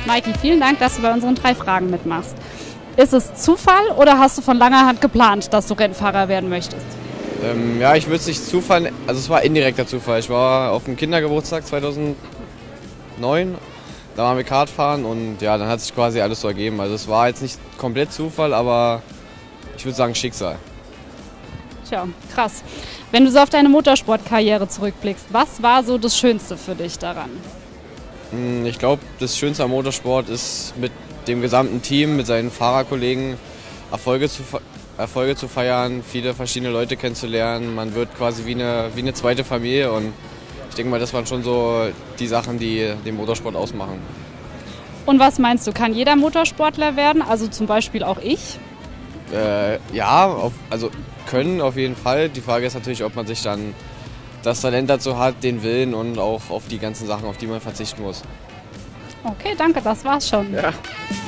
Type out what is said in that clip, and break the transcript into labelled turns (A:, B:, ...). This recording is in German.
A: Maiki, vielen Dank, dass du bei unseren 3 Fragen mitmachst. Ist es Zufall oder hast du von langer Hand geplant, dass du Rennfahrer werden möchtest?
B: Ja, ich würde es nicht Zufall, also es war indirekter Zufall. Ich war auf dem Kindergeburtstag 2009, da waren wir Kartfahren und ja, dann hat sich quasi alles so ergeben. Also es war jetzt nicht komplett Zufall, aber ich würde sagen Schicksal.
A: Tja, krass. Wenn du so auf deine Motorsportkarriere zurückblickst, was war so das Schönste für dich daran?
B: Ich glaube, das Schönste am Motorsport ist, mit dem gesamten Team, mit seinen Fahrerkollegen Erfolge zu feiern, viele verschiedene Leute kennenzulernen. Man wird quasi wie eine zweite Familie und ich denke mal, das waren schon so die Sachen, die den Motorsport ausmachen.
A: Und was meinst du, kann jeder Motorsportler werden, also zum Beispiel auch ich?
B: Ja, also können auf jeden Fall. Die Frage ist natürlich, ob man sich dann das Talent dazu hat, den Willen und auch auf die ganzen Sachen, auf die man verzichten muss.
A: Okay, danke, das war's schon.
B: Ja.